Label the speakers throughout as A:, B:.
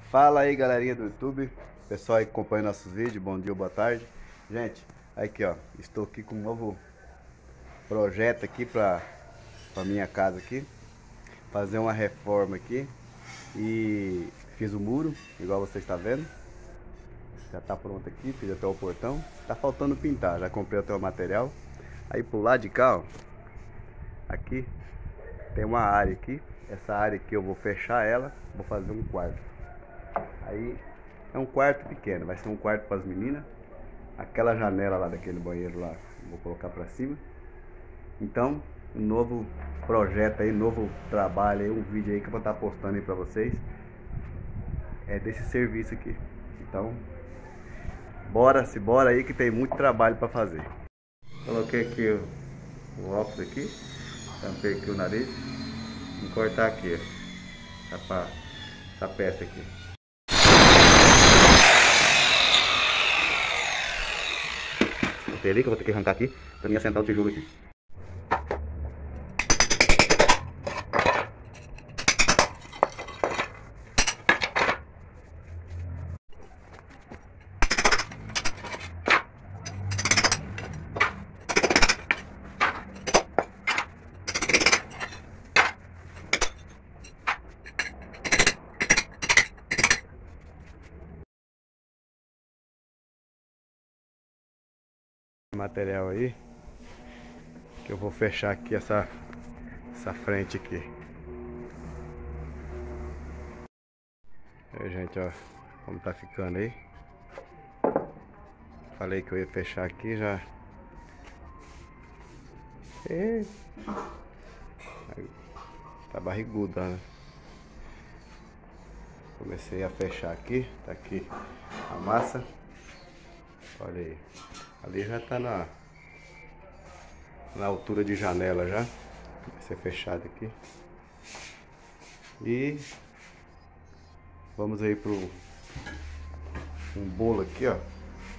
A: Fala aí, galerinha do YouTube, pessoal aí que acompanha nossos vídeos, bom dia ou boa tarde. Gente, aqui ó, estou aqui com um novo projeto aqui para minha casa aqui, fazer uma reforma aqui. E fiz o muro, igual você está vendo, já está pronto aqui, fiz até o portão, tá faltando pintar, já comprei até o material. Aí pro lado de cá, ó, aqui tem uma área aqui, essa área aqui eu vou fechar ela, vou fazer um quarto. Aí é um quarto pequeno, vai ser um quarto para as meninas. Aquela janela lá daquele banheiro lá, vou colocar para cima. Então, um novo projeto aí, novo trabalho aí, um vídeo aí que eu vou estar postando aí para vocês. É desse serviço aqui. Então, bora aí que tem muito trabalho para fazer. Coloquei aqui o óculos aqui, tampei aqui o nariz. Vou cortar aqui, ó, essa peça aqui. Botei ali que eu vou ter que arrancar aqui para mim assentar o tijolo aqui. Material aí que eu vou fechar aqui essa frente aqui. Aí, gente, ó, como tá ficando aí. Falei que eu ia fechar aqui já. E... tá barrigudo, né? Comecei a fechar aqui, tá aqui a massa. Olha aí. Ali já tá na altura de janela já. Vai ser fechado aqui. E vamos aí pro um bolo aqui, ó.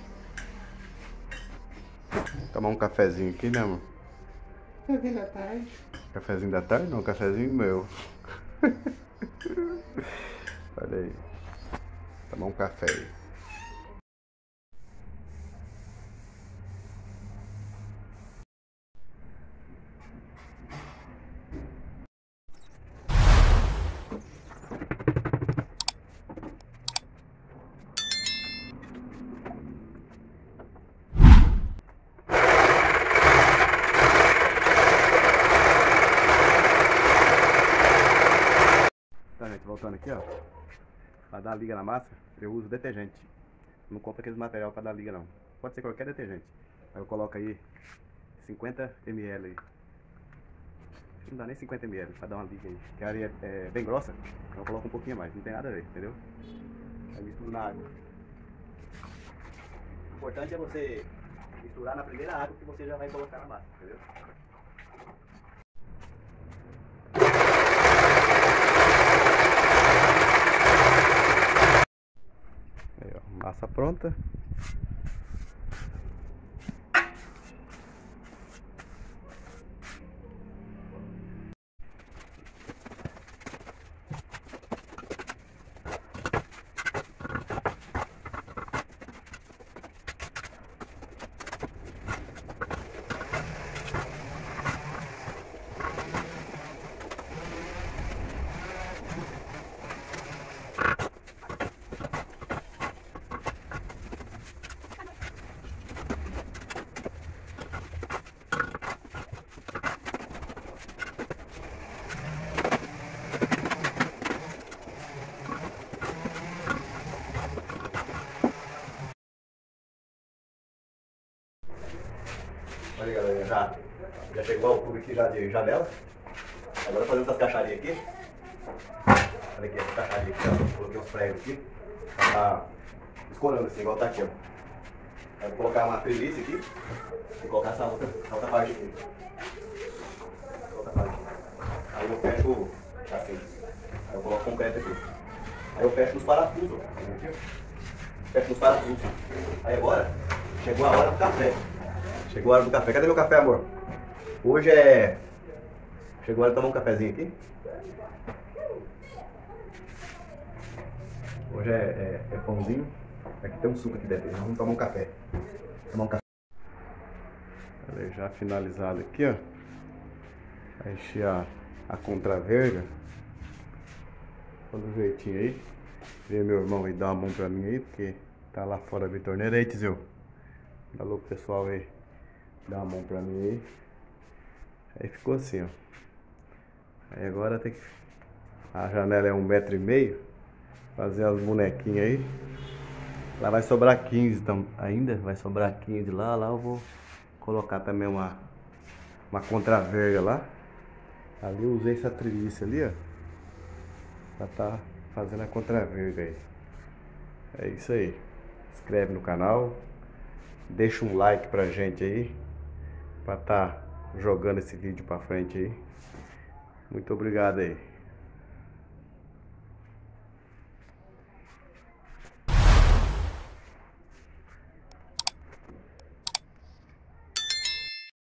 A: Tomar um cafezinho aqui, né, amor?
B: Cafezinho da tarde.
A: Cafezinho da tarde? Não, cafezinho meu. Olha aí. Tomar um café aí. Tá, gente, voltando aqui, ó. Pra dar liga na massa, eu uso detergente. Não compro aqueles material pra dar liga não. Pode ser qualquer detergente. Aí eu coloco aí 50 ml aí. Não dá nem 50 ml pra dar uma liga aí. Porque a areia é bem grossa, então eu coloco um pouquinho a mais. Não tem nada a ver, entendeu? Aí misturo na água. O importante é você misturar na primeira água que você já vai colocar na massa, entendeu? Aí, ó, massa pronta. Olha aí, galera, já chegou ao cubo aqui já de janela. Agora fazendo essas caixarias aqui. Olha aqui, essas caixarias aqui, ó. Coloquei uns pregos aqui. Tá escorando assim, igual tá aqui, ó. Aí vou colocar uma treliça aqui e colocar essa outra parte aqui. Outra parte. Aí eu fecho assim. Aí eu coloco concreto aqui. Aí eu fecho nos parafusos, ó. Fecho nos parafusos. Aí agora, chegou a hora do café. Chegou a hora do café. Cadê meu café, amor? Hoje é... Chegou a hora de tomar um cafezinho aqui. Hoje já é pãozinho. Aqui tem um suco aqui dentro, vamos tomar um café. Olha, já finalizado aqui, ó. Vai encher a contraverga. Todo jeitinho aí. Vê meu irmão aí dar uma mão pra mim aí, porque tá lá fora da torneira. Aí, Tizio. Dá louco pessoal aí. Dá uma mão pra mim aí. Aí ficou assim, ó. Aí agora tem que... A janela é 1,5 m. Fazer as bonequinhas aí. Lá vai sobrar 15 então, ainda. Vai sobrar 15 lá. Lá eu vou colocar também uma contraverga lá. Ali eu usei essa treliça ali, ó. Pra tá fazendo a contraverga aí. É isso aí. Se inscreve no canal. Deixa um like pra gente aí. Pra tá jogando esse vídeo pra frente aí. Muito obrigado aí.